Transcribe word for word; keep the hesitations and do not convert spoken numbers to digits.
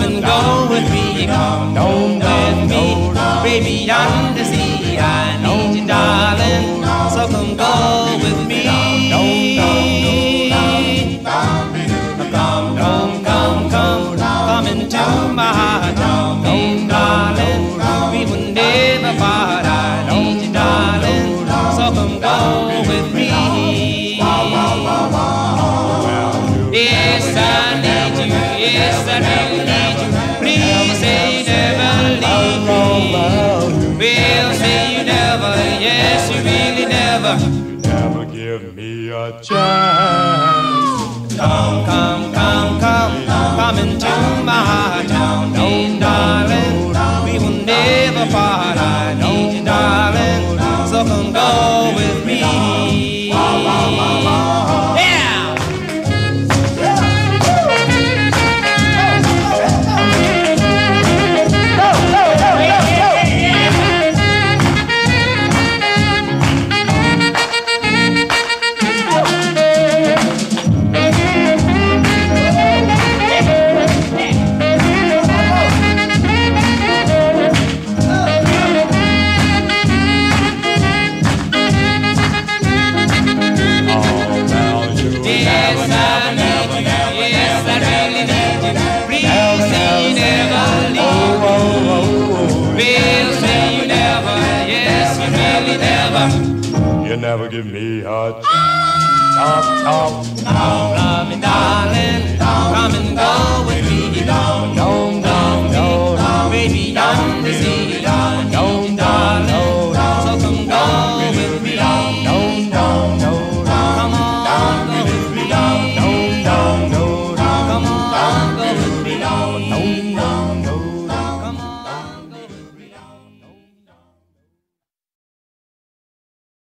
and go with me. Come home with me, baby, yonder sea. I need you, darling, so come go with me. Come, come, come, come, come into my heart. Come home, darling, we will never part. I need you, darling, so come go with me. Yes, I need you, yes, I really need you. Please say you never leave me. Well, say you never, yes, you really never. You never give me a chance. Come, come, come, come, come into my heart. No, darling, we will never part. I need you, darling, so come go with me. Yeah! You never give me a chance. Top, top. Come, love me, darling. Come and go with me. Don't, don't